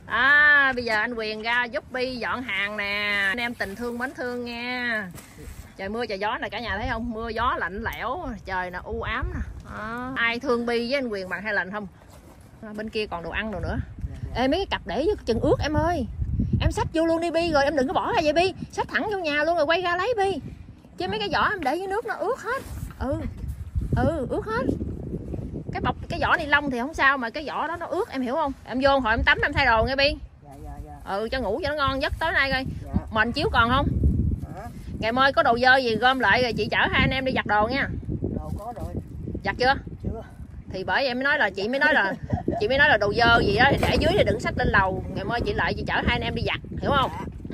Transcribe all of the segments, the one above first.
Đó, bây giờ anh Quyền ra giúp Bi dọn hàng nè. Anh em tình thương mến thương nha. Trời mưa trời gió này cả nhà thấy không? Mưa gió lạnh lẽo, trời là u ám nè. Ai thương Bi với anh Quyền bằng Helen không? Bên kia còn đồ ăn đồ nữa. Ê, mấy cái cặp để với chừng ướt em ơi. Em xách vô luôn đi Bi, rồi em đừng có bỏ ra vậy Bi. Xách thẳng vô nhà luôn rồi quay ra lấy Bi. Chứ mấy cái vỏ em để với nước nó ướt hết. Ướt hết. Cái bọc cái vỏ ni lông thì không sao, mà cái vỏ đó nó ướt em hiểu không? Em vô hồi em tắm em thay đồ nghe Bi. Dạ. Cho ngủ cho nó ngon giấc tối nay coi. Dạ. Mình chiếu còn không? Ngày mai có đồ dơ gì gom lại rồi chị chở hai anh em đi giặt đồ nha. Đồ có rồi. Giặt chưa? Chưa. Thì bởi vậy mới nói là chị mới nói là đồ dơ gì đó thì để dưới thì đừng xách lên lầu. Ngày mai chị lại chị chở hai anh em đi giặt, hiểu không?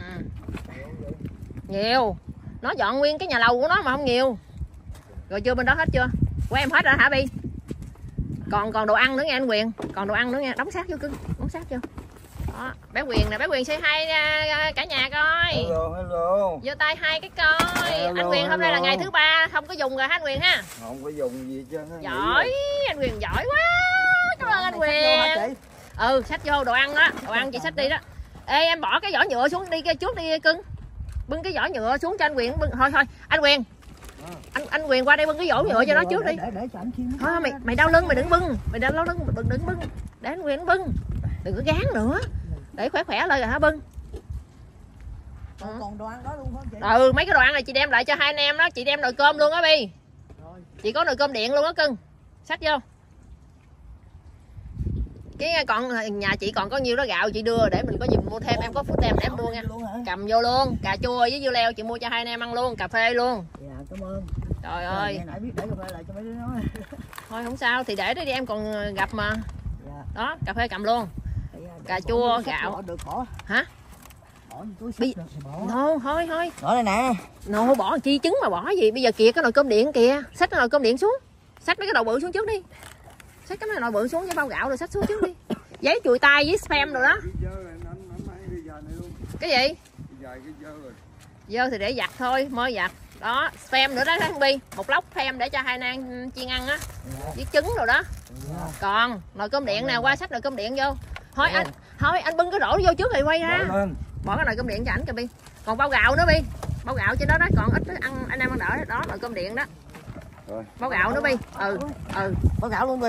Nhiều. Nó dọn nguyên cái nhà lầu của nó mà không nhiều. Rồi chưa, bên đó hết chưa? Của em hết rồi hả Bi? Còn đồ ăn nữa nghe anh Quyền. Còn đồ ăn nữa nha, đóng sát vô cưng, đóng sát vô. Đó, bé Quyền nè, bé Quyền say hi cả nhà coi. Hello. Giơ tay hai cái coi. Hello, anh Quyền hôm nay là ngày thứ 3 không có dùng rồi hả anh Quyền ha? Không có dùng gì chứ. Giỏi, anh Quyền giỏi quá. Cảm ơn anh Quyền. Xách vô đồ ăn đó, đồ ăn chị xách đi đó. Ê em bỏ cái vỏ nhựa xuống đi trước đi cưng. Bưng cái vỏ nhựa xuống cho anh Quyền bưng. Thôi anh Quyền. Anh Quyền qua đây bưng cái vỏ nhựa cho nó trước đi. Để cho anh chiên. Thôi mày đau lưng mày đừng bưng. Mày đau lưng đừng bưng. Để anh Quyền bưng. Đừng có gán nữa. Để khỏe lên rồi hả bưng. Còn đồ ăn đó luôn hả chị? Mấy cái đồ ăn này chị đem lại cho hai anh em đó, chị đem nồi cơm luôn á Bi. Chị có nồi cơm điện luôn á cưng. Xách vô. Cái còn nhà chị còn có nhiêu đó gạo chị đưa để mình có gì mua thêm, em có phút em để em mua nha. Cầm vô luôn, cà chua với dưa leo chị mua cho hai anh em ăn luôn, cà phê luôn. Dạ cảm ơn. Trời ơi. Nãy biết để cà phê lại cho mấy đứa nó. Thôi không sao thì để đó đi em còn gặp mà. Dạ. Đó, cà phê cầm luôn. Cà chua, gạo. Được bỏ. Hả? Bỏ túi xách được thì bỏ. Thôi. Bỏ đây nè. Bỏ chi trứng mà bỏ gì, bây giờ kìa cái nồi cơm điện kìa, xách cái nồi cơm điện xuống. Xách mấy cái đồ bự xuống trước đi. Xách cái nồi bự xuống với bao gạo rồi xách xuống trước đi. Giấy chùi tay với spam rồi đó. Cái gì? Dơ thì để giặt thôi, mới giặt. Đó, spam nữa đó thằng Bi, một lốc spam để cho hai nàng chiên ăn á. Với trứng rồi đó. Còn nồi cơm điện nào qua xách nồi cơm điện vô. Thôi anh bưng cái đổ vô trước rồi quay ra. Bỏ cái nồi cơm điện cho ảnh kìa Bi. Còn bao gạo nữa Bi. Bao gạo trên đó đó, còn ít ăn anh em ăn đỡ đó, nồi cơm điện đó. Bao gạo nữa Bi. Bao gạo luôn Bi.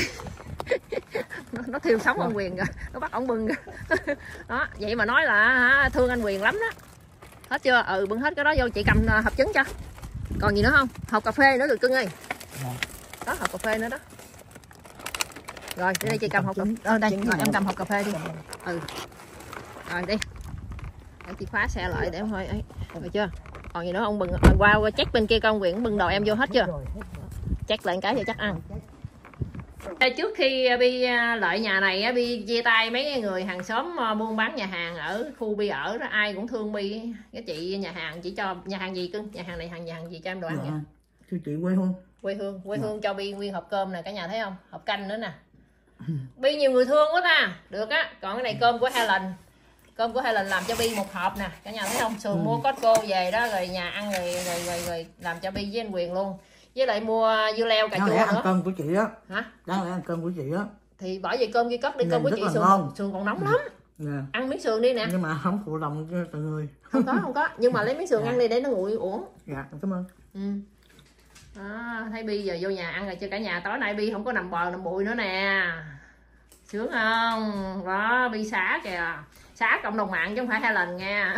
Nó thiêu sống anh Quyền rồi, nó bắt ông bưng rồi. Đó, vậy mà nói là thương anh Quyền lắm đó. Hết chưa? Bưng hết cái đó vô, chị cầm hộp trứng cho. Còn gì nữa không? Hộp cà phê nữa được cưng ơi. Đó, hộp cà phê nữa đó. Rồi, đây chị cầm hộp cà phê. Đây, rồi em cầm hộp cà phê đi. Rồi đi. Để chị khóa xe lại để em thôi ấy. Được chưa? Còn gì nữa ông bưng qua check bên kia con Quyền bưng đồ em vô hết chưa? Check lại cái thì chắc ăn. Trước khi Bi lợi nhà này Bi chia tay mấy cái người hàng xóm buôn bán nhà hàng ở khu Bi ở đó, ai cũng thương Bi. Cái chị nhà hàng chỉ cho nhà hàng gì cưng? Nhà hàng này nhà hàng gì cho em đồ ăn nha. Thưa chị quê hương cho Bi nguyên hộp cơm nè cả nhà thấy không? Hộp canh nữa nè. Bi nhiều người thương quá ta. Được á. Còn cái này cơm của Helen. Cơm của Helen làm cho Bi một hộp nè. Cả nhà thấy không? Sườn mua Costco về đó rồi nhà ăn rồi làm cho Bi với anh Quyền luôn. Với lại mua dưa leo cà chua nữa. Ăn cơm của chị á. Hả? Đáng lẽ ăn cơm của chị á. Thì bỏ về cơm kia cất đi, cơm của chị sườn còn nóng lắm. Ăn miếng sườn đi nè. Nhưng mà không phụ lòng cho từng người. Không có. Nhưng mà lấy miếng sườn ăn đi để nó nguội uổng. Dạ, cảm ơn. Đó, thấy Bi giờ vô nhà ăn rồi cho cả nhà. Tối nay Bi không có nằm bò nằm bụi nữa nè. Sướng không? Đó, Bi xá kìa. Xá cộng đồng mạng chứ không phải Helen nha.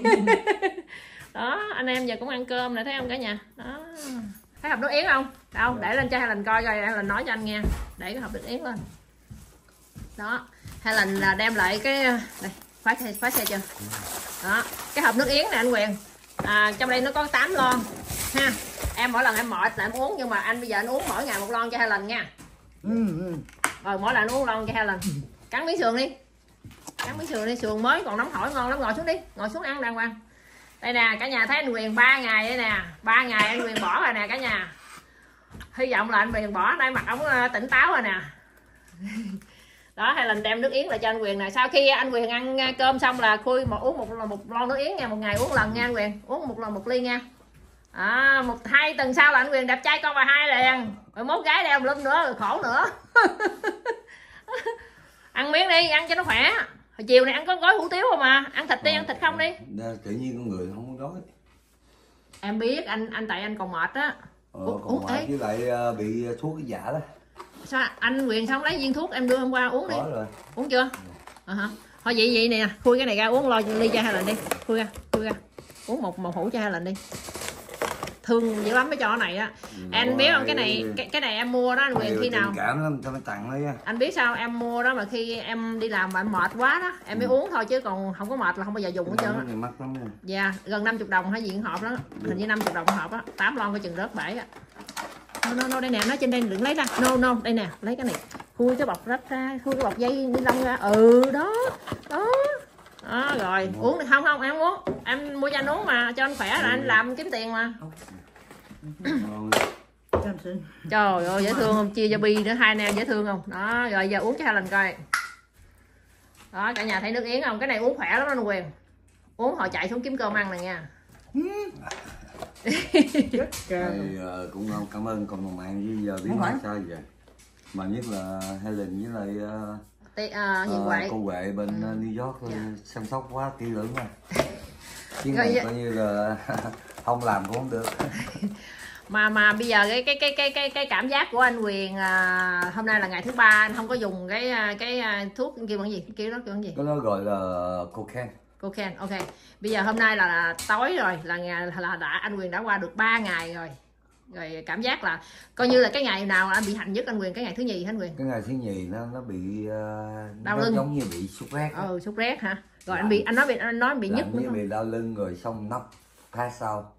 Đó, anh em giờ cũng ăn cơm nè, thấy không cả nhà? Đó. Thấy hộp nước yến không? Đâu, để lên cho Helen coi coi, Helen nói cho anh nghe. Để cái hộp nước yến lên. Đó, Helen là đem lại cái đây, khóa xe chưa? Đó, cái hộp nước yến nè anh Quyền. Trong đây nó có 8 lon ha. Em mỗi lần em mệt là em uống, nhưng mà anh bây giờ anh uống mỗi ngày một lon cho Helen nha. Rồi mỗi lần anh uống lon cho Helen. Cắn miếng sườn đi. Cắn miếng sườn đi, sườn mới còn nóng hổi ngon lắm, ngồi xuống đi, ngồi xuống ăn đàng hoàng. Đây nè cả nhà thấy anh Quyền 3 ngày đây nè, 3 ngày anh Quyền bỏ rồi nè cả nhà. Hy vọng là anh Quyền bỏ, đây mặt ổng tỉnh táo rồi nè. Đó, hay là đem nước yến lại cho anh Quyền nè. Sau khi anh Quyền ăn cơm xong là khui uống một lon nước yến nha, một ngày uống lần nha anh Quyền, uống một lần một ly nha. 2 tuần sau là anh Quyền đẹp trai con bà hai liền. Rồi mốt gái đeo lum nữa, khổ nữa. Ăn miếng đi, ăn cho nó khỏe. Hồi chiều này ăn có gói hủ tiếu không à? Ăn thịt đi, ăn thịt không đi. Tự nhiên con người không muốn đói. Em biết anh tại anh còn mệt á. Còn mệt với lại bị thuốc cái dạ đó. Sao anh Quyền xong lấy viên thuốc em đưa hôm qua uống đi. Có rồi. Uống chưa? Hả? Thôi vậy nè, khui cái này ra uống lo ly cho hai lần đi. Khui ra. Uống một hũ cho hai lần đi. Thương dữ lắm mới cho cái này á. Anh biết không, cái này em mua đó anh Quyền khi nào cảm lắm cho nó tặng đấy. Anh biết sao em mua đó mà khi em đi làm mà em mệt quá đó em mới uống thôi, chứ còn không có mệt là không bao giờ dùng hết trơn á. Mắc lắm nha. Dạ, gần 50 đồng hay gì hộp đó, hình như 50 đồng hộp á, 8 lon coi chừng rớt bể á. No, đây nè, nó trên đây đừng lấy ra. No, đây nè, lấy cái này. Khui cái bọc rách ra, khui cái bọc dây ni lông ra. Đó. Đó rồi, uống được không em không uống. Em mua cho anh uống mà, cho anh khỏe là anh làm kiếm tiền mà. Trời ơi dễ thương không, chia cho Bi nữa, hai anh em dễ thương không. Đó, rồi giờ uống cho hai lần coi. Đó, cả nhà thấy nước yến không, cái này uống khỏe lắm anh Quyền. Uống họ chạy xuống kiếm cơm ăn này nha. Cũng cảm ơn cộng đồng mạng với giờ biến hóa sao vậy. Mà nhất là Helen với lại cô Huệ bên New York chăm sóc quá kỹ lưỡng nha. Chứ này coi như là không làm cũng không được. Mà bây giờ cái cảm giác của anh Quyền hôm nay là ngày thứ 3 anh không có dùng cái thuốc kêu bằng gì, kêu đó gì? Cái đó gọi là cocaine. Ok. Bây giờ hôm nay là tối rồi, là anh Quyền đã qua được 3 ngày rồi. Rồi cảm giác là coi như là cái ngày nào anh bị hành nhất anh Quyền, cái ngày thứ nhì hả anh Quyền? Cái ngày thứ nhì nó bị đau lưng, giống như bị sốt rét. Sốt rét hả? Rồi anh nói bị nhức nữa. Bị đau lưng rồi xong nóc phát sau.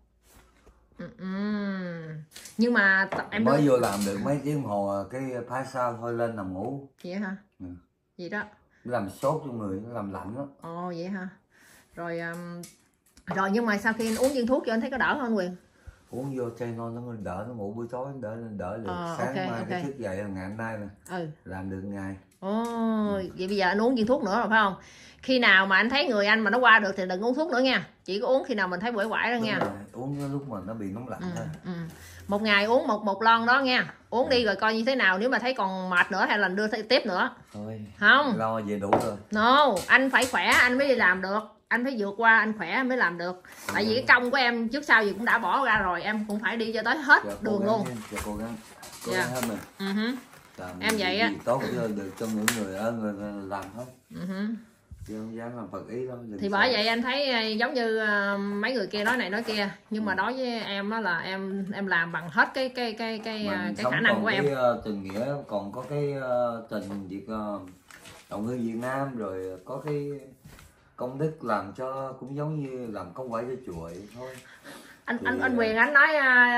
Nhưng mà em mới vô làm được mấy tiếng đồng hồ cái phá sao thôi lên nằm ngủ. Vậy hả? Vậy đó. Nó làm sốt trong người, nó làm lạnh đó. Ồ vậy hả? Rồi nhưng mà sau khi anh uống viên thuốc cho anh thấy có đỡ không anh Quyền? Uống vô chai non nó đỡ, nó ngủ buổi tối đỡ được. Sáng mai cái thức dậy là ngày hôm nay nè. Làm được ngày. Vậy bây giờ anh uống viên thuốc nữa rồi phải không? Khi nào mà anh thấy người anh mà nó qua được thì đừng uống thuốc nữa nha. Chỉ có uống khi nào mình thấy quẩy quải đó nha. Uống lúc mà nó bị nóng lạnh thôi. Một ngày uống một lon đó nha. Uống đi rồi coi như thế nào, nếu mà thấy còn mệt nữa hay là đưa tiếp nữa. Thôi. Không? Lo về đủ rồi. No, anh phải khỏe anh mới đi làm được. Anh phải vượt qua, anh khỏe anh mới làm được. Tại vì cái công của em trước sau gì cũng đã bỏ ra rồi, em cũng phải đi cho tới hết đường luôn. Cố gắng hết mình. Em vậy á. Tốt được cho những người làm thôi. Chứ không dám làm phật ý đâu. Thì bởi vậy anh thấy giống như mấy người kia nói này nói kia, nhưng mà đối với em đó là em làm bằng hết cái khả năng của em. Tình nghĩa còn có cái tình việc đồng hương Việt Nam, rồi có cái công đức làm cho cũng giống như làm công quả cho chùa vậy thôi. Anh Quyền anh nói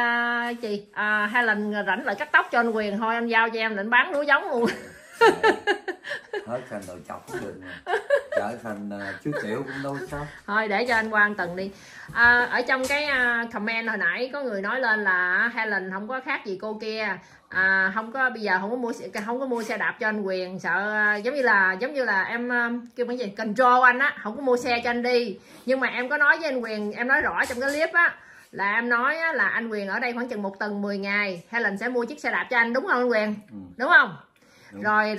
hay là rảnh lại cắt tóc cho anh Quyền thôi, anh giao cho em định bán lúa giống luôn. Hết thành đầu chọc cũng được mà. Trở thành chú tiểu cũng đâu sao. Thôi để cho anh qua anh Tần đi. Ở trong cái comment hồi nãy có người nói lên là Helen không có khác gì cô kia. Không có, bây giờ không có mua xe đạp cho anh Quyền, sợ giống như là em kêu cái gì control anh á, không có mua xe cho anh đi. Nhưng mà em có nói với anh Quyền, em nói rõ trong cái clip á, là em nói á, là anh Quyền ở đây khoảng chừng 1 tuần 10 ngày Helen sẽ mua chiếc xe đạp cho anh, đúng không anh Quyền? Đúng không? Đúng. Rồi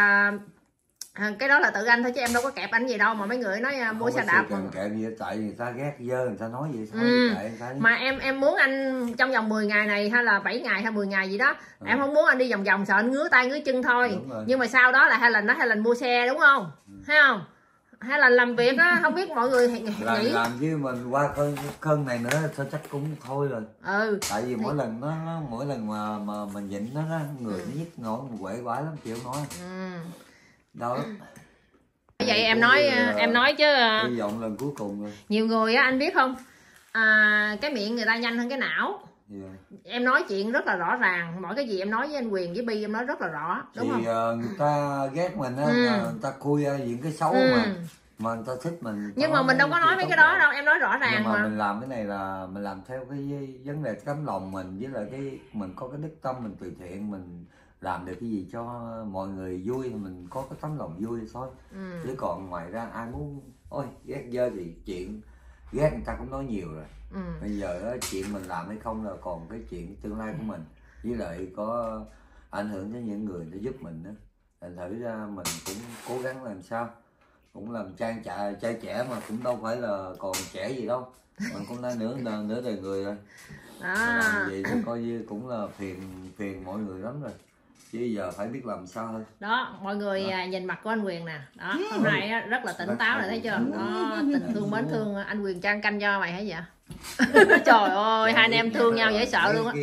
cái đó là tự anh thôi chứ em đâu có kẹp anh gì đâu mà mấy người nói mua xe đạp. Không kẹp gì, tại người ta ghét dơ, người ta nói vậy sao? Mà em muốn anh trong vòng 10 ngày này hay là 7 ngày hay 10 ngày gì đó, em không muốn anh đi vòng vòng sợ anh ngứa tay ngứa chân thôi. Nhưng mà sau đó là Helen mua xe đúng không? Thấy không? Helen làm việc á, không biết mọi người nghĩ làm chứ mình qua cơn này nữa sao chắc cũng thôi rồi. Tại vì mỗi lần mà mình nhịn nó người nó nhức nổi, quậy quải lắm chịu nói. Đâu lắm. Vậy em nói chứ hy vọng lần cuối cùng rồi. Nhiều người á anh biết không, cái miệng người ta nhanh hơn cái não. Em nói chuyện rất là rõ ràng, mỗi cái gì em nói với anh Quyền với Bi em nói rất là rõ, đúng thì không? Người ta ghét mình á, người ta khui những cái xấu mà người ta thích mình. Nhưng mà mình đâu có nói mấy cái đó đâu, em nói rõ ràng mà. Mình làm cái này là mình làm theo cái vấn đề tấm lòng mình, với lại mình có cái đức tâm mình từ thiện, mình làm được cái gì cho mọi người vui thì mình có cái tấm lòng vui thôi. Chứ còn ngoài ra ai muốn ôi ghét dơ thì chuyện ghét người ta cũng nói nhiều rồi. Bây giờ đó, chuyện mình làm hay không là còn cái chuyện tương lai của mình, với lại có ảnh hưởng đến những người để giúp mình đó. Thành thử ra mình cũng cố gắng làm sao cũng làm trai trẻ mà cũng đâu phải là còn trẻ gì đâu, mình cũng đã nửa đời người rồi. Làm vậy thì coi như cũng là phiền mọi người lắm rồi, chứ giờ phải biết làm sao thôi. Đó mọi người nhìn mặt của anh Quyền nè, đó hôm nay rất là tỉnh táo rồi thấy chưa, đó tình thương mến thương. Anh Quyền trang canh cho mày hay vậy? Trời ơi, hai anh em thương nhau dễ sợ luôn á.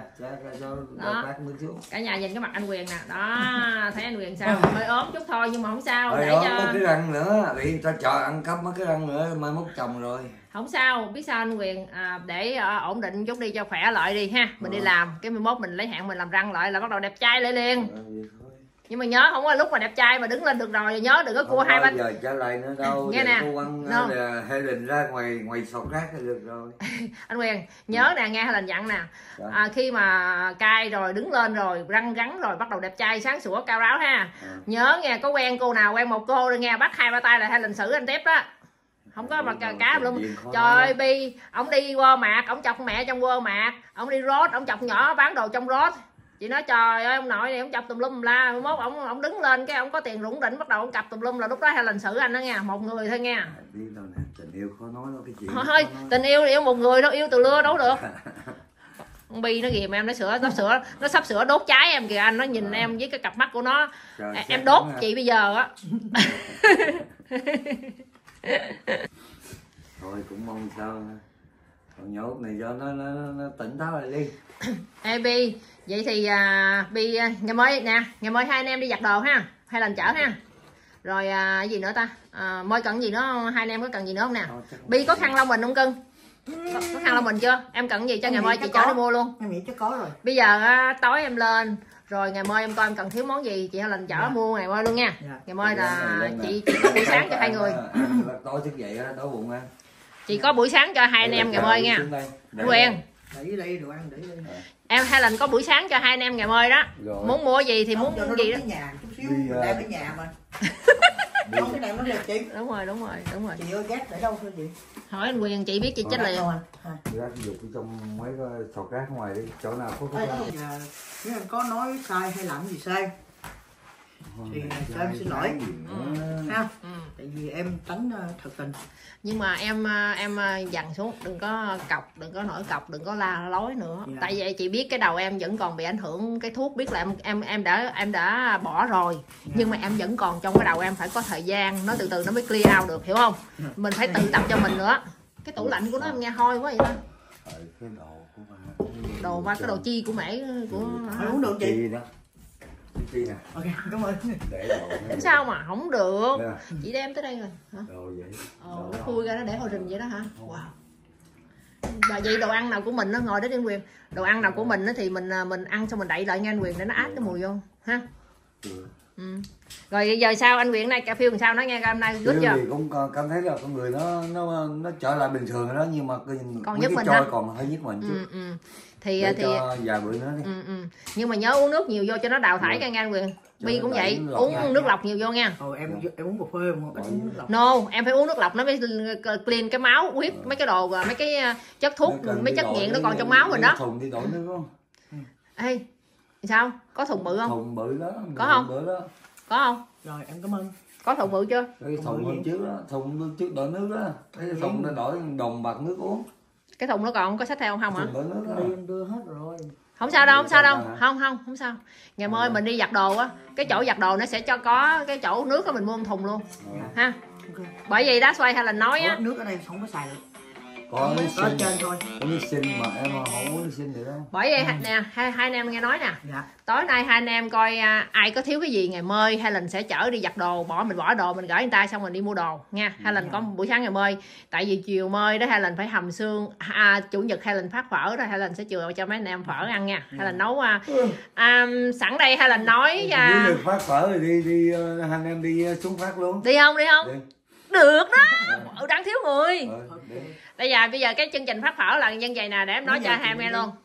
Cả nhà nhìn cái mặt anh Quyền nè, đó thấy anh Quyền sao hơi ốm chút thôi nhưng mà không sao, để cho cái răng nữa bị người ta chọi ăn cắp mấy cái răng nữa, mai mốt chồng rồi. Không sao, biết sao anh Quyền, để ổn định chút đi cho khỏe lại đi ha, mình đi làm cái 11 mình lấy hạn mình làm răng lại là bắt đầu đẹp trai lại liền. Nhưng mà nhớ không có lúc mà đẹp trai mà đứng lên được rồi, nhớ đừng có cua hai ba giờ trả lại nữa đâu. Nghe nè, Helen ra ngoài sọt rác là được rồi. Anh Quyền nhớ nè, nghe Helen dặn nè, khi mà cai rồi đứng lên rồi răng rắn rồi bắt đầu đẹp trai sáng sủa cao ráo ha. Nhớ nghe, có quen cô nào quen một cô rồi nghe, bắt hai ba tay là Helen xử anh tiếp đó. Không có mà cá luôn. Trời Bi, ông đi Walmart, ông chọc mẹ trong Walmart, ông đi Ross, ông chọc nhỏ bán đồ trong Ross. Chị nói trời ơi ông nội này ông chọc tùm lum la, mốt ông đứng lên cái ông có tiền rủng rỉnh bắt đầu ông cặp tùm lum là lúc đó Helen xử anh đó nha, một người thôi nha. Tình yêu khó nói đâu cái chuyện. Thôi tình yêu một người đâu, yêu từ lưa đâu được. Con Bi nó ghìm em, nó sắp sửa đốt cháy em kìa anh, nó nhìn em với cái cặp mắt của nó. Trời, em đốt chị bây giờ á. Thôi cũng mong sao còn nhốt này cho nó tỉnh táo lại đi. Ê Bi, vậy thì Bi ngày mới nè, ngày mới hai anh em đi giặt đồ ha, hay là chở ha. Rồi cái gì nữa ta, Môi cần gì nữa không? Hai anh em có cần gì nữa không nè? Bi có khăn lau mình không cưng? Có khăn lau mình chưa? Em cần gì cho ngày mai chị chở đi mua luôn. Em nghĩ chắc có rồi. Bây giờ tối em lên rồi ngày mai em coi em cần thiếu món gì chị Helen chở mua ngày mai luôn nha. Ngày mai là chị có buổi sáng cho hai người. Tối thức dậy đói bụng ăn. Chị có buổi sáng cho hai anh em ngày mai nha. Quen. Để đây đồ ăn để đây. Em Helen có buổi sáng cho hai anh em ngày mai đó. Rồi. Muốn mua gì thì muốn gì đó. Nhà chút xíu, đem ở nhà mà. Không cái này nó là chị. Đúng rồi. Chị ơi ghét để đâu thôi chị? Hỏi anh Quyền chị biết chị chết liền. Rác dục trong mấy cái sọt rác ngoài đi, chỗ nào có cái. Nếu em có nói sai hay làm gì sai thì cho em xin lỗi ha. Tại vì em tránh thật tình. Nhưng mà em dằn xuống, đừng có cọc, đừng có nổi cọc, đừng có la lối nữa. Tại vì chị biết cái đầu em vẫn còn bị ảnh hưởng cái thuốc, biết là em đã bỏ rồi. Nhưng mà em vẫn còn trong cái đầu em phải có thời gian, nó từ từ nó mới clear out được, hiểu không? Mình phải tự tập cho mình nữa. Cái tủ lạnh của nó em nghe hôi quá vậy đó. Cái đồ mà cái đồ chi của mẹ của uống được chị đó. Ok, cảm ơn. Tính sao mà không được. Chị đem tới đây rồi hả? Vậy. Nó khui ra nó để hồi rình vậy đó hả? Wow. Và vậy đồ ăn nào của mình nó ngồi đó anh Quyền. Đồ ăn nào của mình thì mình ăn xong mình đậy lại nha anh Quyền để nó át cái mùi vô ha. Rồi giờ sao anh Quyền này cà phê làm sao nó nghe hôm nay good chưa? Thì cũng cảm thấy là con người nó trở lại bình thường rồi đó, nhưng mà còn giúp mình còn hơi nhức mình chứ. Thì vài bữa nữa đi. Nhưng mà nhớ uống nước nhiều vô cho nó đào thải nha anh Quyền. Bi cũng vậy, uống nước lọc nhiều vô nha. Em uống cà phê không? No, em phải uống nước lọc nó mới clean cái máu, huyết mấy cái đồ, mấy cái chất thuốc, mấy chất nghiện nó còn trong máu mình đó. Thùng đi đổi nước không? Ê, sao? Có thùng bự không? Thùng bự đó. Có không? Có không? Rồi em cảm ơn. Có thùng bự chưa? Cái thùng hôm trước đó, thùng trước đổi nước đó. Cái thùng nó đổi đồng bạc nước uống. Cái thùng nó còn có xách theo không hả? Em đưa hết rồi. Không sao đâu, không sao. Ngày mai mình đi giặt đồ á, cái chỗ giặt đồ nó sẽ cho có cái chỗ nước đó mình mua một thùng luôn. Ha. Bởi vì đó xoay hay là nói á. Nước ở đây không có xài được. Có nước sinh trên thôi. Có nước sinh mà em không uống nước sinh được đâu. Bởi vậy nè, hai anh em nghe nói nè. Tối nay hai anh em coi ai có thiếu cái gì ngày mai Helen sẽ chở đi giặt đồ, mình bỏ đồ mình gửi người ta xong mình đi mua đồ nha. Helen có một buổi sáng ngày mai, tại vì chiều mai đó Helen phải hầm xương, chủ nhật Helen phát phở rồi Helen sẽ chừa cho mấy anh em phở ăn nha. Helen nấu sẵn đây Helen nói được phát phở rồi đi hai anh em đi xuống phát luôn. Đi không? Được đó. Đang thiếu người. Bây giờ cái chương trình phát phở là nhân vậy nè, để em nói cho hai em nghe luôn.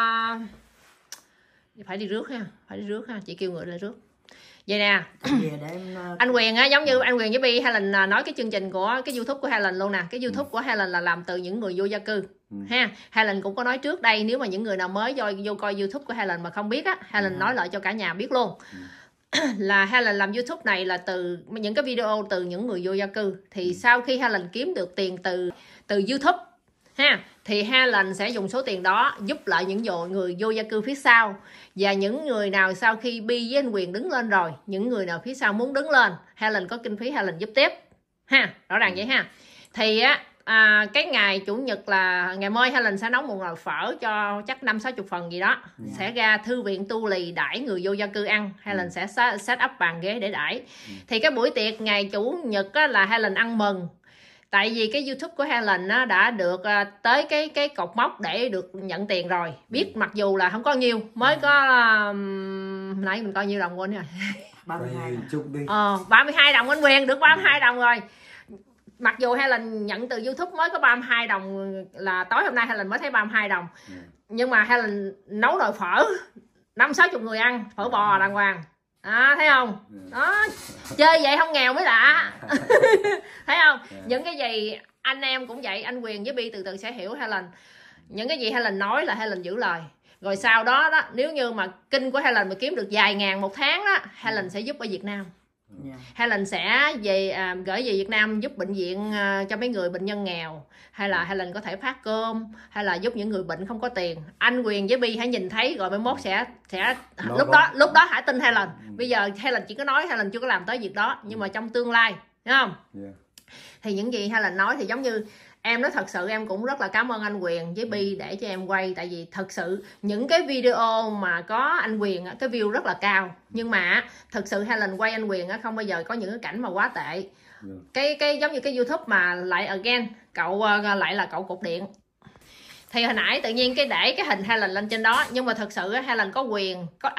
Phải đi rước ha, chị kêu người lên rước. Vậy nè, anh Quyền á, giống như anh Quyền với Bi Helen nói cái chương trình của cái YouTube của Helen luôn nè. Cái YouTube của Helen là làm từ những người vô gia cư ha. Helen cũng có nói trước đây, nếu mà những người nào mới vô coi YouTube của Helen mà không biết á, Helen nói lại cho cả nhà biết luôn. là Helen làm YouTube này là từ những cái video từ những người vô gia cư. Thì sau khi Helen kiếm được tiền từ YouTube ha, thì Helen sẽ dùng số tiền đó giúp lại những người vô gia cư phía sau. Và những người nào sau khi Bi với anh Quyền đứng lên rồi, những người nào phía sau muốn đứng lên, Helen có kinh phí Helen giúp tiếp ha, rõ ràng vậy ha. Thì á cái ngày chủ nhật là ngày mai Helen sẽ nấu một nồi phở cho chắc 50-60 phần gì đó, sẽ ra thư viện Tu Lì đãi người vô gia cư ăn. Helen sẽ set up bàn ghế để đãi. Thì cái buổi tiệc ngày chủ nhật á, là Helen ăn mừng, tại vì cái YouTube của Helen á, đã được tới cái cột mốc để được nhận tiền rồi. Biết mặc dù là không có nhiều, mới có nãy mình coi nhiêu đồng quên rồi. 32 đồng anh Quyền, được 32 đồng rồi. Mặc dù Helen nhận từ YouTube mới có 32 đồng, là tối hôm nay Helen mới thấy 32 đồng. Nhưng mà Helen nấu nồi phở 50-60 người ăn, phở bò đàng hoàng. Thấy không? Đó, chơi vậy không nghèo mới lạ. Thấy không? Những cái gì anh em cũng vậy, anh Quyền với Bi từ từ sẽ hiểu Helen. Những cái gì Helen nói là Helen giữ lời. Rồi sau đó đó, nếu như mà kinh của Helen mà kiếm được vài ngàn một tháng đó, Helen sẽ giúp ở Việt Nam. Helen sẽ gửi về Việt Nam giúp bệnh viện cho mấy người bệnh nhân nghèo, hay là Helen có thể phát cơm, hay là giúp những người bệnh không có tiền. Anh Quyền với Bi hãy nhìn thấy rồi mai mốt sẽ lúc đó hãy tin Helen. Bây giờ Helen chỉ có nói, Helen chưa có làm tới việc đó, nhưng mà trong tương lai, thấy không? Thì những gì Helen nói thì giống như em nói, thật sự em cũng rất là cảm ơn anh Quyền với Bi để cho em quay. Tại vì thật sự những cái video mà có anh Quyền cái view rất là cao, nhưng mà thật sự Helen quay anh Quyền không bao giờ có những cái cảnh mà quá tệ. Cái giống như cái YouTube mà lại again cậu lại là cậu cục điện. Thì hồi nãy tự nhiên cái để cái hình Helen lên trên đó, nhưng mà thật sự Helen có quyền, có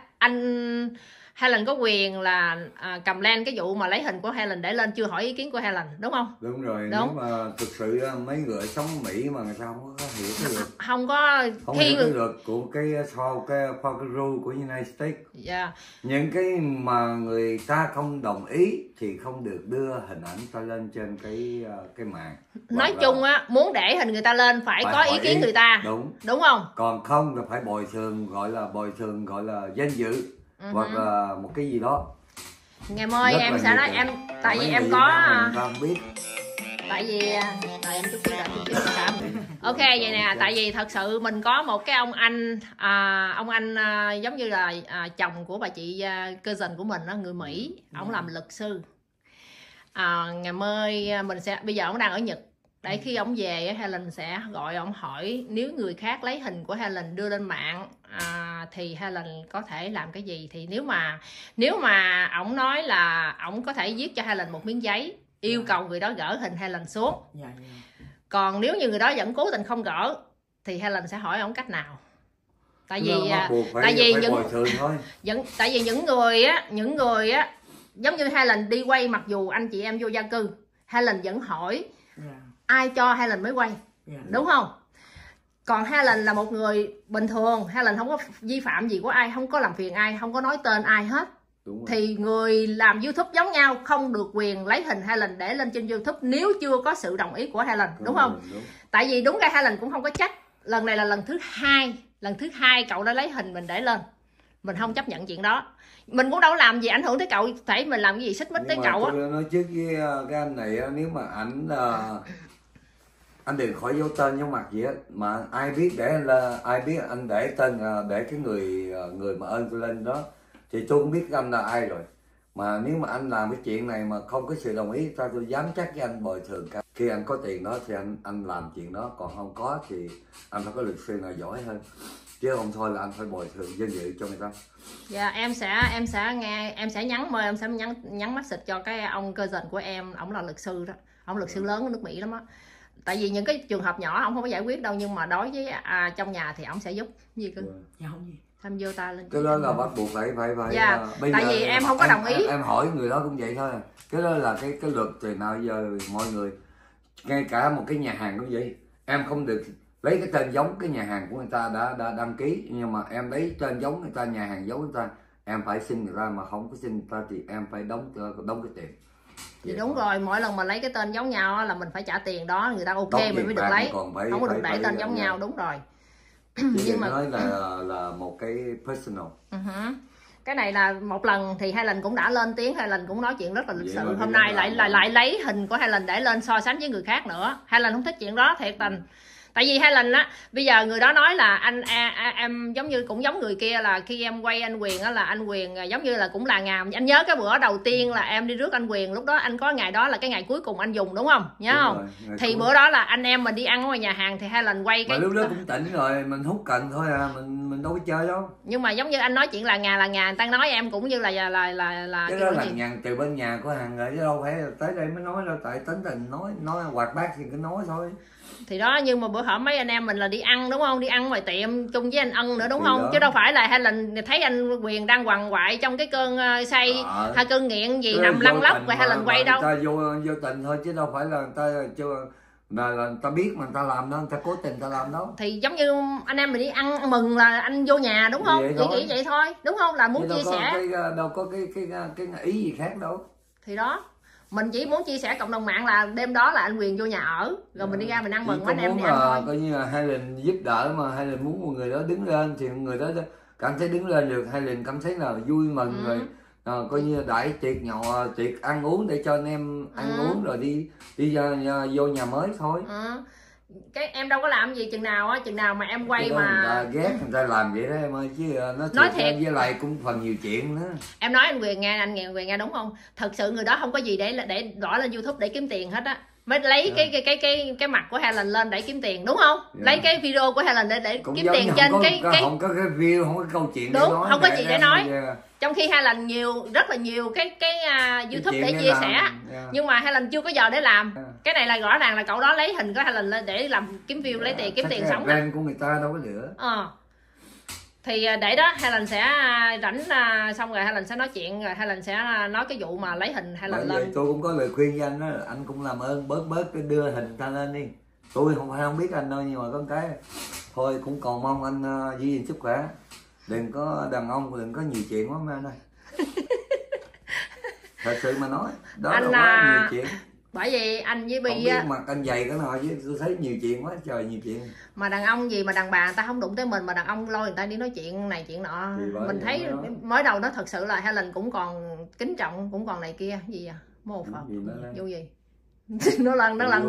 anh Helen có quyền là cầm lên cái vụ mà lấy hình của Helen để lên, chưa hỏi ý kiến của Helen, đúng không? Đúng rồi. Đúng. Nếu mà thực sự mấy người sống Mỹ mà người ta không có hiểu cái luật, không hiểu cái luật của cái rule của United States. Những cái mà người ta không đồng ý thì không được đưa hình ảnh ta lên trên cái mạng. Nói chung á, muốn để hình người ta lên phải có ý kiến người ta. Đúng không? Còn không là phải bồi thường, gọi là danh dự. Hoặc là một cái gì đó. Ngày mai em sẽ nói em, tại vì em có biết. Tại vì em chút xíu ok vậy nè, tại vì thật sự mình có một cái ông anh giống như là chồng của bà chị cousin của mình đó, người Mỹ, ổng làm luật sư. Ngày mai mình sẽ, bây giờ ổng đang ở Nhật. Để khi ổng về Helen sẽ gọi ổng hỏi nếu người khác lấy hình của Helen đưa lên mạng thì Helen có thể làm cái gì. Thì nếu mà ổng nói là ổng có thể viết cho Helen một miếng giấy yêu cầu người đó gỡ hình Helen xuống. Còn nếu như người đó vẫn cố tình không gỡ thì Helen sẽ hỏi ổng cách nào. Tại vì những người á giống như Helen đi quay, mặc dù anh chị em vô gia cư, Helen vẫn hỏi ai cho Helen mới quay, đúng không? Còn Helen là một người bình thường, Helen không có vi phạm gì của ai, không có làm phiền ai, không có nói tên ai hết. Thì người làm YouTube giống nhau không được quyền lấy hình Helen để lên trên YouTube nếu chưa có sự đồng ý của Helen, đúng không? Tại vì đúng ra Helen cũng không có trách. Lần này là lần thứ hai cậu đã lấy hình mình để lên, mình không chấp nhận chuyện đó. Mình cũng đâu làm gì ảnh hưởng tới cậu, phải mình làm cái gì xích mích tới cậu á. Tôi nói trước với cái anh này, nếu mà anh đừng khỏi giấu tên giấu mặt gì hết, mà ai biết anh để tên để cái người mà ơn tôi lên đó thì tôi cũng biết anh là ai rồi. Mà nếu mà anh làm cái chuyện này mà không có sự đồng ý, tôi dám chắc với anh bồi thường cả. Khi anh có tiền đó thì anh làm chuyện đó, còn không có thì anh phải có luật sư nào giỏi hơn, chứ không thôi là anh phải bồi thường danh dự cho người ta. Dạ em sẽ nhắn message cho cái ông cousin của em, ổng là luật sư đó, ổng luật sư lớn ở nước Mỹ lắm á. Tại vì những cái trường hợp nhỏ ổng không có giải quyết đâu, nhưng mà đối với trong nhà thì ổng sẽ giúp. Gì cơ? Dạ không gì. Tham vô tay lên. Cái đó là bắt buộc phải. Dạ. Tại vì em không có đồng ý. Em hỏi người đó cũng vậy thôi. Cái đó là cái luật từ nào giờ mọi người, ngay cả một cái nhà hàng cũng vậy, em không được lấy cái tên giống cái nhà hàng của người ta đã đăng ký, nhưng mà em lấy tên giống người ta, nhà hàng giống người ta, em phải xin người ta, mà không có xin người ta thì em phải đóng cái tiền. Thì đúng rồi, mỗi lần mà lấy cái tên giống nhau là mình phải trả tiền đó, người ta ok mình mới được lấy, không có được để tên giống nhau, đúng rồi. Nhưng mà nói là một cái personal. cái này là một lần thì Helen cũng đã lên tiếng, Helen cũng nói chuyện rất là lịch Vậy sự. mà Hôm cái nay làm lại lấy hình của Helen để lên so sánh với người khác nữa. Helen không thích chuyện đó thiệt tình. Tại vì Helen á, bây giờ người đó nói là em giống như cũng giống người kia, là khi em quay anh Quyền á, là anh Quyền giống như là cũng là ngàm. Anh nhớ cái bữa đầu tiên là em đi rước anh Quyền, lúc đó anh có ngày đó là cái ngày cuối cùng anh dùng đúng không, nhớ Đúng không? rồi, Thì bữa đó là anh em mình đi ăn ở ngoài nhà hàng thì Helen quay cái mà lúc đó cũng tỉnh rồi, mình hút cần thôi à, mình đâu có chơi đâu. Nhưng mà giống như anh nói chuyện là nhà người ta nói em cũng như là cái đó là nhàn từ bên nhà của hàng rồi chứ đâu phải là tới đây mới nói đâu, tại tính tình nói hoạt bát thì cứ nói thôi. Thì đó, nhưng mà bữa hổm mấy anh em mình là đi ăn đúng không, đi ăn ngoài tiệm chung với anh Ân nữa đúng thì không đó. Chứ đâu phải là Helen thấy anh Quyền đang quằn quại trong cái cơn say hay cơn nghiện gì nằm lăn lóc và Helen quay đâu. Người ta vô tình thôi chứ đâu phải là người ta chưa là người ta biết mà người ta làm đâu, người ta cố tình người ta làm đâu. Thì giống như anh em mình đi ăn mừng là anh vô nhà đúng không, chỉ nghĩ vậy thôi đúng không, là muốn chia sẻ đâu có cái ý gì khác đâu. Thì đó, mình chỉ muốn chia sẻ cộng đồng mạng là đêm đó là anh Quyền vô nhà ở rồi mình đi ra mình ăn mừng anh em đi ăn thôi. Coi như là Helen giúp đỡ mà Helen muốn một người đó đứng lên thì người đó cảm thấy đứng lên được, Helen cảm thấy là vui mừng rồi. Coi như đãi tiệc nhậu, tiệc ăn uống để cho anh em ăn uống rồi đi vô nhà mới thôi. Cái em đâu có làm gì chừng nào mà em quay mà người ta ghét người ta làm vậy đó em ơi, chứ nói thiệt với lại cũng phần nhiều chuyện nữa. Em nói anh Quyền nghe, Quyền nghe đúng không? Thật sự người đó không có gì để đỏ lên YouTube để kiếm tiền hết á, mới lấy cái mặt của Helen lên để kiếm tiền đúng không? Lấy cái video của Helen để cũng kiếm tiền trên không có cái view, không có câu chuyện đúng, để nói, không có gì để nói. Trong khi Helen rất là nhiều cái YouTube để chia sẻ, nhưng mà Helen chưa có giờ để làm. Cái này là rõ ràng là cậu đó lấy hình của Helen lên để làm kiếm view, lấy tiền kiếm tiền sống. Brand của người ta đâu có nữa. Thì để đó Helen sẽ rảnh xong rồi Helen sẽ nói chuyện, rồi Helen sẽ nói cái vụ mà lấy hình Helen lên. Tôi cũng có lời khuyên với anh đó, anh cũng làm ơn bớt cái đưa hình ta lên đi. Tôi không biết anh đâu, nhưng mà có cái thôi cũng còn mong anh giữ gìn sức khỏe, đừng có đàn ông đừng có nhiều chuyện quá mà anh ơi. Thật sự mà nói đó anh là quá nhiều chuyện. Bởi vì anh với Bi không biết mặt anh dày cái nào chứ tôi thấy nhiều chuyện quá trời, nhiều chuyện. Mà đàn ông gì mà đàn bà người ta không đụng tới mình, mà đàn ông lôi người ta đi nói chuyện này chuyện nọ. Mình thấy mới đầu đó thật sự là Helen cũng còn kính trọng, cũng còn này kia gì à, một Phật vô gì nó lần lên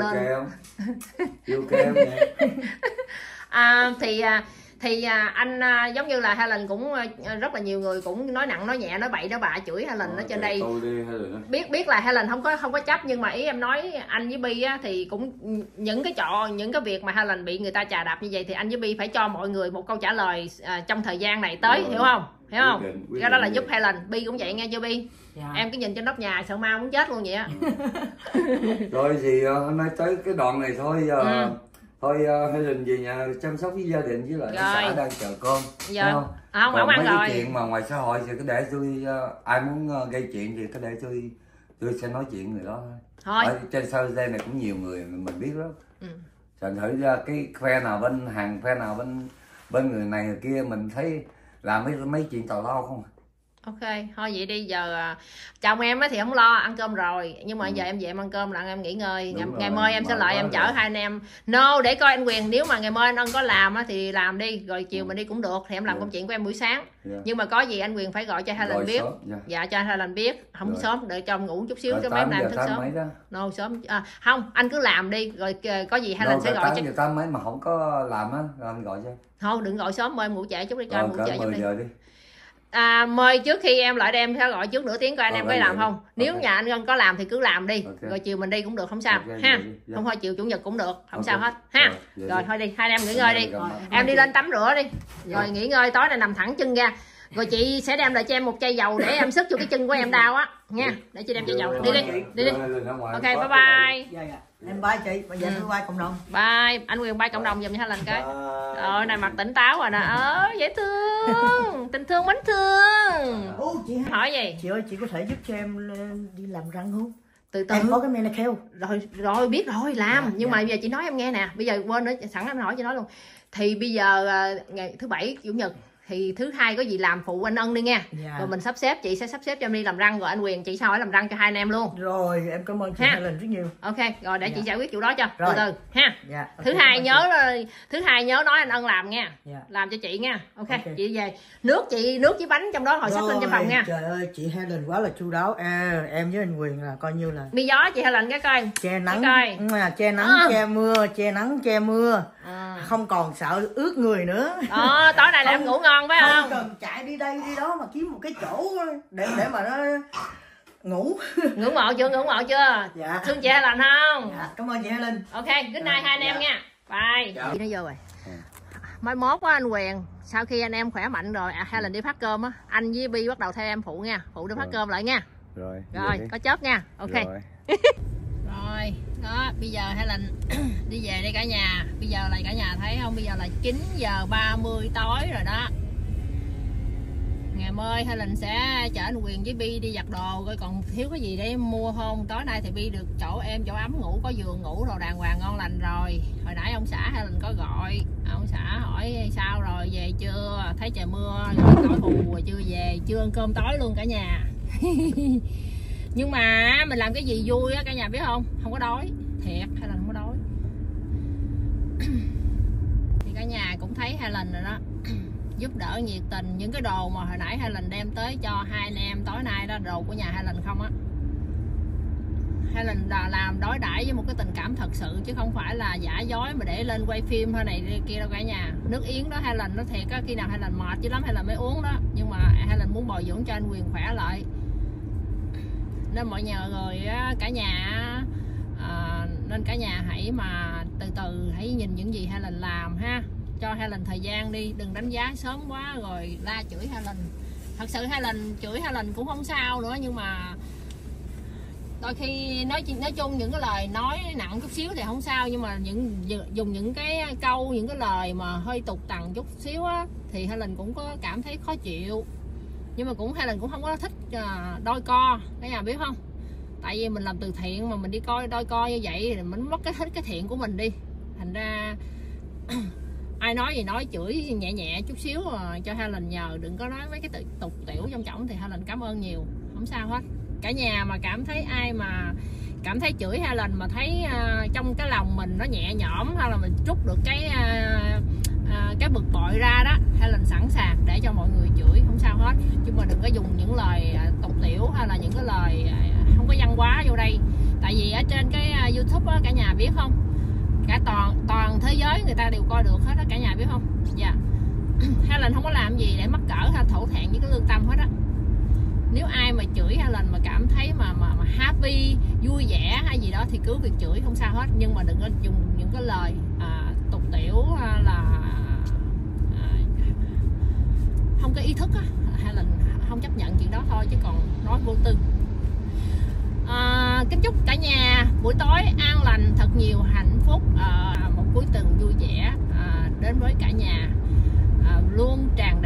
thì anh giống như là Helen cũng rất là nhiều người cũng nói nặng nói nhẹ nói bậy nói bạ chửi Helen ở trên đây. Biết là Helen không có chấp, nhưng mà ý em nói anh với Bi á, thì cũng những cái việc mà Helen bị người ta chà đạp như vậy thì anh với Bi phải cho mọi người một câu trả lời trong thời gian này tới, hiểu không? Cái đó là giúp Helen. Bi cũng vậy nghe chưa Bi? Em cứ nhìn trên nóc nhà sợ ma muốn chết luôn vậy á. Rồi thì hôm nay tới cái đoạn này thôi. Thôi Helen về nhà chăm sóc với gia đình, với lại xã đang chờ con. Không còn ăn mấy rồi. cái chuyện mà ngoài xã hội thì cứ để tôi ai muốn gây chuyện thì cứ để tôi sẽ nói chuyện người đó thôi. Ở trên sau đây này cũng nhiều người mình biết đó. Thành thử ra cái phe nào bên hàng, phe nào bên người này người kia mình thấy làm mấy chuyện tào lao không. Ok, thôi vậy đi, giờ chồng em thì không lo, ăn cơm rồi, nhưng mà giờ em về em ăn cơm là em nghỉ ngơi. Ngày mai em sẽ lại em chở hai anh em để coi anh Quyền, nếu mà ngày mai anh Ân có làm thì làm đi, rồi chiều mình đi cũng được, thì em làm công chuyện của em buổi sáng. Nhưng mà có gì anh Quyền phải gọi cho Helen biết. Dạ cho Helen biết, không sớm để cho em ngủ chút xíu cho mấy em thức sớm. Sớm không, anh cứ làm đi, rồi có gì Helen sẽ gọi cho. 8 giờ 8 mấy mà không có làm á, anh gọi cho. Thôi đừng gọi sớm, em ngủ trễ chút đi, cho em ngủ trễ chút đi. đi. Mời trước khi em lại đem sẽ gọi trước nửa tiếng coi anh em có làm không. Nếu nhà anh Ân có làm thì cứ làm đi, rồi chiều mình đi cũng được, không sao ha. Không thôi chiều chủ nhật cũng được, không sao hết ha. Rồi thôi đi, hai anh em nghỉ ngơi đi. Em đi lên tắm rửa đi, rồi nghỉ ngơi, tối nay nằm thẳng chân ra. Rồi chị sẽ đem lại cho em một chai dầu để em sức cho cái chân của em đau á nha. Để chị đem chai dầu. Đi. Ok, bye bye. Em bye chị, bây giờ tôi bye cộng đồng. Bye, anh Quyền bye cộng đồng giùm cho Helen cái. Rồi này mặt tỉnh táo rồi nè. Dễ thương. Tình thương mến thương. Chị hỏi gì? Chị ơi, chị có thể giúp cho em đi làm răng không? Từ từ. Em có cái manicure. Rồi biết rồi làm, nhưng mà bây giờ chị nói em nghe nè, bây giờ quên nữa, sẵn em hỏi chị nói luôn. Thì bây giờ ngày thứ bảy chủ nhật thì thứ hai có gì làm phụ anh Ân đi nha. Rồi mình sắp xếp, chị sẽ sắp xếp cho em đi làm răng, rồi anh Quyền chị sao hỏi làm răng cho hai anh em luôn. Rồi em cảm ơn chị Helen rất nhiều. Ok rồi để chị giải quyết vụ đó cho rồi. Từ từ ha. Okay, thứ hai nhớ nói anh Ân làm nha. Làm cho chị nha. Ok chị về nước với bánh trong đó hồi sắp lên cho phòng nha. Trời ơi chị Helen quá là chu đáo. Em với anh Quyền là coi như là mi gió chị Helen cái coi che nắng che nắng che mưa không còn sợ ướt người nữa. Tối nay là em ngủ ngon phải không? Không cần chạy đi đây đi đó mà kiếm một cái chỗ để mà nó ngủ. Ngưỡng mộ chưa? Dạ. Thương chị Helen không? Dạ, cảm ơn chị Helen. Ok good night hai anh em nha. Bye. Chị nó vô rồi. Mai mốt á anh Quyền, sau khi anh em khỏe mạnh rồi Helen đi phát cơm á, anh với Bi bắt đầu theo em phụ nha, phụ đi phát cơm lại nha. Rồi có chớp nha. Ok rồi đó bây giờ Helen đi về đây cả nhà. Bây giờ là cả nhà thấy không, bây giờ là 9:30 tối rồi đó. Ngày mai Helen sẽ chở anh Quyền với Bi đi giặt đồ coi còn thiếu cái gì để mua không. Tối nay thì Bi được chỗ em chỗ ấm ngủ, có giường ngủ rồi đàng hoàng ngon lành rồi. Hồi nãy ông xã Helen có gọi, ông xã hỏi sao rồi về chưa, thấy trời mưa rồi tối hù chưa về, chưa ăn cơm tối luôn cả nhà. Nhưng mà mình làm cái gì vui á cả nhà biết không, không có đói thiệt, Helen không có đói. Thì cả nhà cũng thấy Helen rồi đó. Giúp đỡ nhiệt tình, những cái đồ mà hồi nãy Helen đem tới cho hai anh em tối nay đó, đồ của nhà Helen không á. Helen là làm đối đãi với một cái tình cảm thật sự chứ không phải là giả dối mà để lên quay phim hay này kia đâu cả nhà. Nước yến đó Helen nó thiệt á, khi nào Helen mệt dữ lắm Helen mới uống đó, nhưng mà Helen muốn bồi dưỡng cho anh Quyền khỏe lại. Nên mọi người cả nhà nên cả nhà hãy mà từ từ hãy nhìn những gì Helen làm ha, cho Helen thời gian đi, đừng đánh giá sớm quá rồi la chửi Helen. Thật sự Helen chửi Helen cũng không sao nữa, nhưng mà đôi khi nói chung những cái lời nói nặng chút xíu thì không sao, nhưng mà dùng những cái câu, những cái lời mà hơi tục tằn chút xíu á thì Helen cũng có cảm thấy khó chịu. Nhưng mà Helen cũng không có thích đôi co, cả nhà biết không? Tại vì mình làm từ thiện mà mình đi coi đôi co như vậy thì mình mất cái thiện của mình đi. Thành ra ai nói gì nói, chửi nhẹ nhẹ chút xíu cho Helen nhờ đừng có nói mấy cái tục tiểu trong trọng thì Helen cảm ơn nhiều, không sao hết. Cả nhà mà cảm thấy ai mà cảm thấy chửi Helen mà thấy trong cái lòng mình nó nhẹ nhõm, hay là mình trút được cái bực bội ra đó, Helen sẵn sàng để cho mọi người chửi, không sao hết. Chứ mà đừng có dùng những lời tục tiểu hay là những cái lời không có văn hóa vô đây. Tại vì ở trên cái YouTube á, cả nhà biết không, cả toàn thế giới người ta đều coi được hết đó, cả nhà biết không? Dạ. Helen không có làm gì để mắc cỡ hay thổ thẹn với cái lương tâm hết á. Nếu ai mà chửi Helen mà cảm thấy mà happy, vui vẻ hay gì đó thì cứ việc chửi, không sao hết. Nhưng mà đừng có dùng những cái lời tục tiểu là không có ý thức á. Helen không chấp nhận chuyện đó thôi, chứ còn nói vô tư. Kính chúc cả nhà buổi tối an lành, thật nhiều hạnh phúc, một cuối tuần vui vẻ đến với cả nhà, luôn tràn